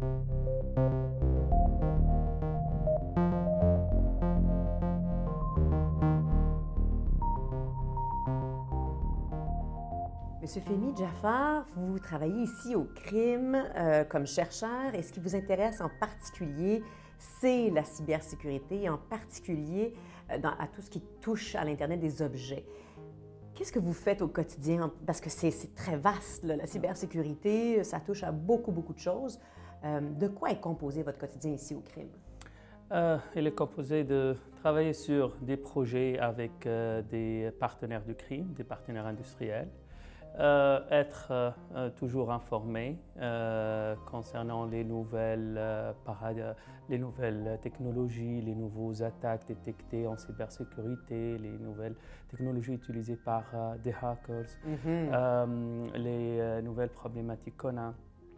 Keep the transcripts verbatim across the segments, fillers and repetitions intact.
Monsieur Fehmi Jafar, vous travaillez ici au crime euh, comme chercheur et ce qui vous intéresse en particulier, c'est la cybersécurité et en particulier euh, dans, à tout ce qui touche à l'Internet des objets. Qu'est-ce que vous faites au quotidien? Parce que c'est très vaste, là, la cybersécurité, ça touche à beaucoup, beaucoup de choses. Euh, de quoi est composé votre quotidien ici au crime? Euh, il est composé de travailler sur des projets avec euh, des partenaires du crime, des partenaires industriels. Euh, être euh, toujours informé euh, concernant les nouvelles, euh, les nouvelles technologies, les nouveaux attaques détectées en cybersécurité, les nouvelles technologies utilisées par euh, des hackers, mm-hmm. euh, les euh, nouvelles problématiques qu'on a.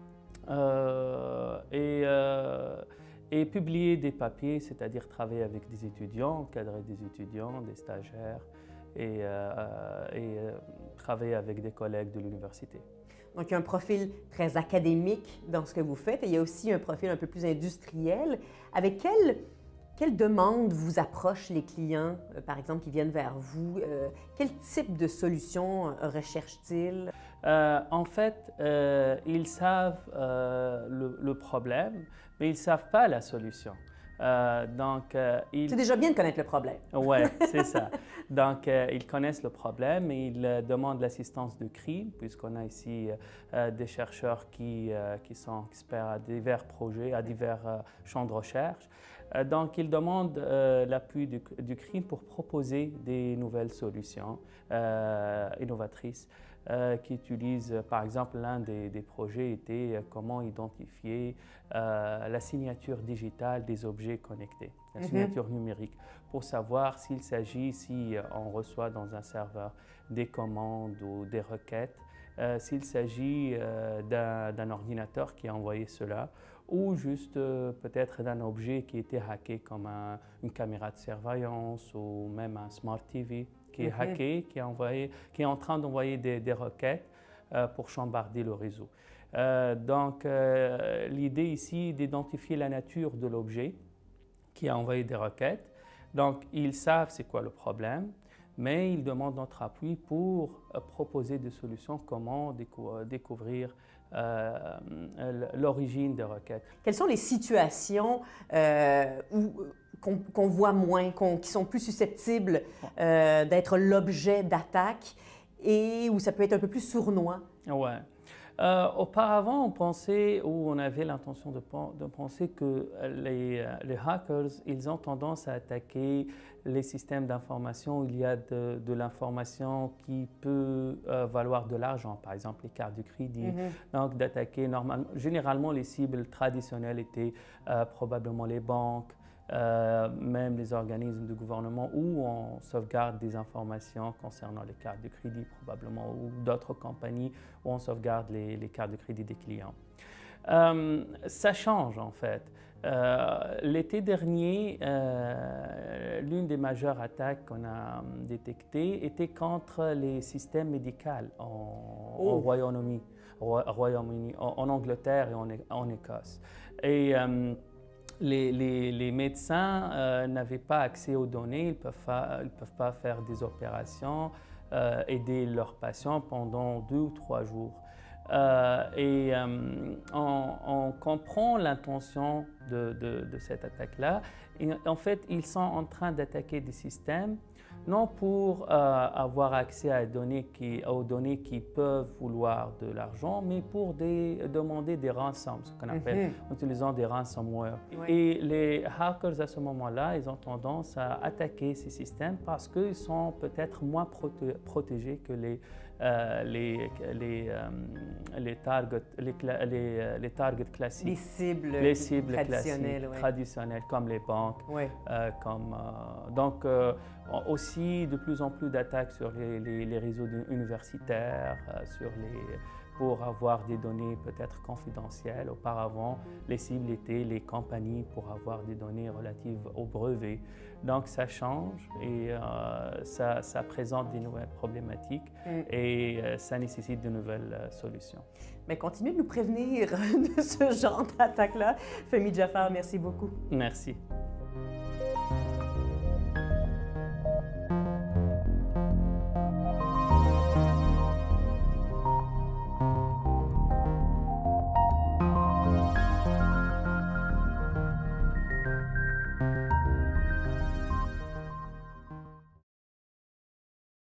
Euh, et, euh, et publier des papiers, c'est-à-dire travailler avec des étudiants, encadrer des étudiants, des stagiaires, et, euh, et euh, travailler avec des collègues de l'université. Donc, il y a un profil très académique dans ce que vous faites et il y a aussi un profil un peu plus industriel. Avec quelle, quelle demande vous approchent les clients, euh, par exemple, qui viennent vers vous? Euh, quel type de solution euh, recherchent-ils? Euh, en fait, euh, ils savent euh, le, le problème, mais ils ne savent pas la solution. Euh, donc, euh, ils... C'est déjà bien de connaître le problème. Oui, c'est ça. Donc, euh, ils connaissent le problème et ils euh, demandent l'assistance de crime, puisqu'on a ici euh, des chercheurs qui, euh, qui sont experts à divers projets, à divers euh, champs de recherche. Euh, donc, ils demandent euh, l'appui du, du crime pour proposer des nouvelles solutions euh, innovatrices. Euh, qui utilisent, euh, par exemple, l'un des, des projets était euh, comment identifier euh, la signature digitale des objets connectés, la mm-hmm. signature numérique, pour savoir s'il s'agit, si euh, on reçoit dans un serveur des commandes ou des requêtes, euh, s'il s'agit euh, d'un ordinateur qui a envoyé cela, ou juste euh, peut-être d'un objet qui était hacké comme un, une caméra de surveillance ou même un Smart T V. Qui est hacké, qui est, envoyé, qui est en train d'envoyer des, des requêtes euh, pour chambarder le réseau. Euh, donc, euh, l'idée ici est d'identifier la nature de l'objet qui a envoyé des requêtes. Donc, ils savent c'est quoi le problème, mais ils demandent notre appui pour euh, proposer des solutions, comment décou découvrir euh, l'origine des requêtes. Quelles sont les situations euh, où qu'on qu'on voit moins, qu'on, qui sont plus susceptibles euh, d'être l'objet d'attaques et où ça peut être un peu plus sournois? Ouais. Euh, auparavant, on pensait, ou on avait l'intention de, de penser que les, les hackers, ils ont tendance à attaquer les systèmes d'information où il y a de, de l'information qui peut euh, valoir de l'argent, par exemple les cartes de crédit. Mm-hmm. Donc, d'attaquer normalement, généralement les cibles traditionnelles étaient euh, probablement les banques, Euh, même les organismes de gouvernement où on sauvegarde des informations concernant les cartes de crédit probablement ou d'autres compagnies où on sauvegarde les, les cartes de crédit des clients. Euh, ça change en fait. Euh, L'été dernier, euh, l'une des majeures attaques qu'on a détectées était contre les systèmes médicaux en, oh. au Royaume-Uni, Royaume en, en Angleterre et en, en Écosse. Et, euh, Les, les, les médecins euh, n'avaient pas accès aux données, ils ne peuvent, peuvent pas faire des opérations, euh, aider leurs patients pendant deux ou trois jours. Euh, et euh, on, on comprend l'intention de, de, de cette attaque-là. En fait, ils sont en train d'attaquer des systèmes, non pour euh, avoir accès à données qui, aux données qui peuvent vouloir de l'argent, mais pour des, demander des rançons, ce qu'on appelle mm-hmm. en utilisant des ransomware. Oui. Et les hackers, à ce moment-là, ils ont tendance à attaquer ces systèmes parce qu'ils sont peut-être moins proté protégés que les, euh, les, les, euh, les, targets, les, les, les targets classiques. Les cibles, les cibles traditionnelles, oui. traditionnelles, comme les banques. Oui. Euh, comme, euh, donc, euh, aussi de plus en plus d'attaques sur les, les, les réseaux universitaires, euh, sur les, pour avoir des données peut-être confidentielles. Auparavant, les cibles étaient les compagnies pour avoir des données relatives au brevet. Donc, ça change et euh, ça, ça présente des nouvelles problématiques mm. et euh, ça nécessite de nouvelles euh, solutions. Mais continuez de nous prévenir de ce genre d'attaque-là. Fehmi Jafar, merci beaucoup. Merci.